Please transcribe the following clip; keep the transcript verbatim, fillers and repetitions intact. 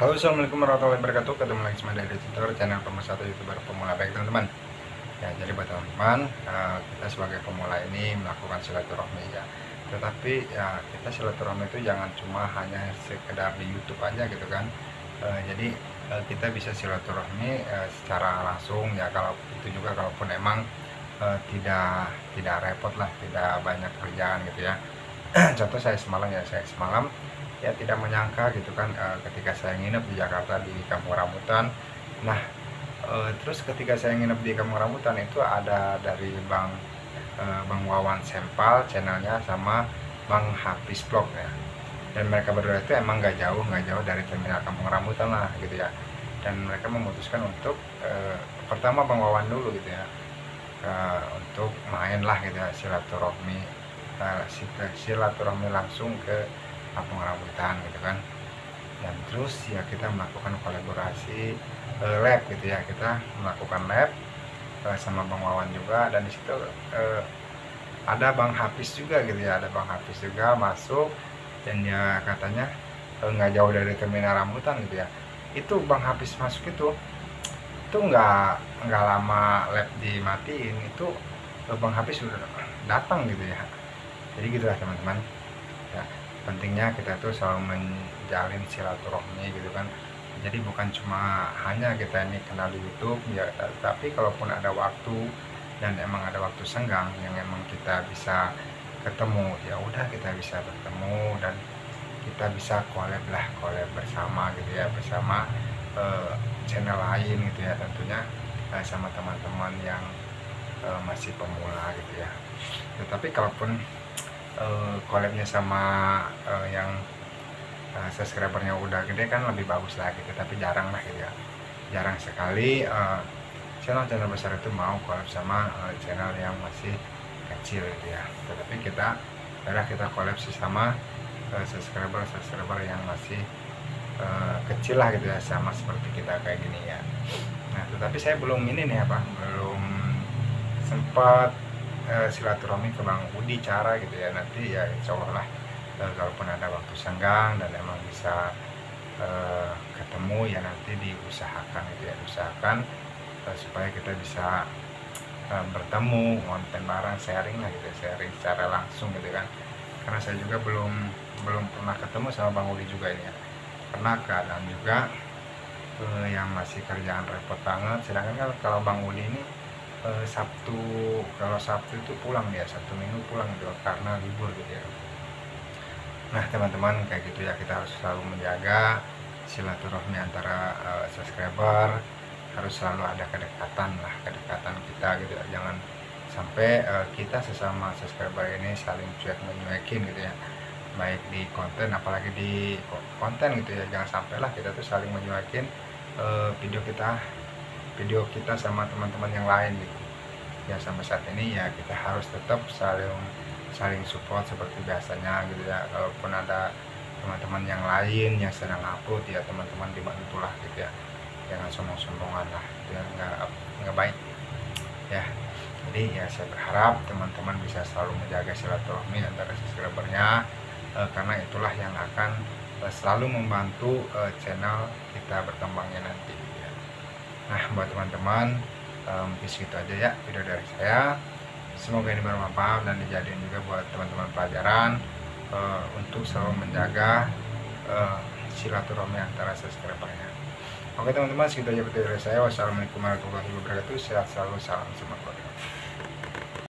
Halo, assalamualaikum warahmatullahi wabarakatuh. Ketemu lagi sama dari Tutor, channel pemersatu youtuber pemula. Baik teman-teman, ya jadi buat teman-teman, uh, kita sebagai pemula ini melakukan silaturahmi ya. Tetapi ya kita silaturahmi itu jangan cuma hanya sekedar di YouTube aja gitu kan. Uh, jadi uh, kita bisa silaturahmi uh, secara langsung ya. Kalau itu juga kalaupun emang uh, tidak tidak repot lah, tidak banyak kerjaan gitu ya. Contoh saya semalam ya, saya semalam ya tidak menyangka gitu kan, e, ketika saya nginep di Jakarta di Kampung Rambutan. Nah, e, terus ketika saya nginep di Kampung Rambutan itu ada dari Bang e, Bang Wawan Sempal channelnya sama Bang Hafiz Vlog ya. Dan mereka berdua itu emang nggak jauh nggak jauh dari terminal Kampung Rambutan lah gitu ya. Dan mereka memutuskan untuk e, pertama Bang Wawan dulu gitu ya, e, untuk main lah gitu ya, silaturahmi e, silaturahmi langsung ke Kampung Rambutan gitu kan. Dan terus ya kita melakukan kolaborasi e, lab gitu ya, kita melakukan lab e, sama Bang Wawan juga. Dan disitu e, ada Bang Hafiz juga gitu ya, ada Bang Hafiz juga masuk. Dan ya katanya nggak e, jauh dari terminal Rambutan gitu ya. Itu Bang Hafiz masuk itu itu nggak nggak lama lab dimatiin, itu e, Bang Hafiz sudah datang gitu ya. Jadi gitulah teman-teman ya, pentingnya kita tuh selalu menjalin silaturahmi gitu kan. Jadi bukan cuma hanya kita ini kenal di YouTube ya, tapi kalaupun ada waktu dan emang ada waktu senggang yang emang kita bisa ketemu, ya udah kita bisa bertemu dan kita bisa collab lah, collab bersama gitu ya, bersama uh, channel lain gitu ya, tentunya uh, sama teman-teman yang uh, masih pemula gitu ya. Tetapi kalaupun Uh, collabnya sama uh, yang uh, subscribernya udah gede kan lebih bagus lah gitu, tapi jarang lah gitu ya, jarang sekali uh, channel-channel besar itu mau collab sama uh, channel yang masih kecil gitu ya. Tetapi kita adalah kita collab sih sama uh, subscriber subscriber yang masih uh, kecil lah gitu ya, sama seperti kita kayak gini ya. Nah, tetapi saya belum ini nih apa, belum sempat Uh, silaturahmi ke Bang Udi cara gitu ya. Nanti ya insya Allah lah, uh, kalaupun ada waktu senggang dan emang bisa uh, ketemu ya nanti diusahakan gitu ya, usahakan uh, supaya kita bisa uh, bertemu, konten bareng, sharing lah gitu ya, sharing secara langsung gitu kan. Karena saya juga belum belum pernah ketemu sama Bang Udi juga ini ya, karena keadaan juga uh, yang masih kerjaan repot banget. Sedangkan kan kalau Bang Udi ini Sabtu, kalau Sabtu itu pulang dia, Sabtu Minggu pulang gitu karena libur gitu ya. Nah teman-teman kayak gitu ya, kita harus selalu menjaga silaturahmi antara uh, subscriber, harus selalu ada kedekatan lah, kedekatan kita gitu ya. Jangan sampai uh, kita sesama subscriber ini saling cuek menyuekin gitu ya, baik di konten apalagi di konten gitu ya. Jangan sampailah kita tuh saling menyuekin uh, video kita video kita sama teman-teman yang lain gitu ya. Sampai saat ini ya kita harus tetap saling saling support seperti biasanya gitu ya. Kalaupun ada teman-teman yang lain yang sedang upload ya, teman-teman dibantulah gitu ya, jangan sombong-sombongan lah gitu ya, nggak nggak baik ya. Jadi ya saya berharap teman-teman bisa selalu menjaga silaturahmi antara subscribernya, eh, karena itulah yang akan eh, selalu membantu eh, channel kita berkembangnya nanti. Nah buat teman-teman um, mungkin segitu aja ya video dari saya. Semoga ini bermanfaat dan dijadiin juga buat teman-teman pelajaran uh, untuk selalu menjaga uh, silaturahmi antara subscribernya. Oke teman-teman, segitu aja video dari saya. Wassalamualaikum warahmatullahi wabarakatuh. Sehat selalu, salam semua keluarga.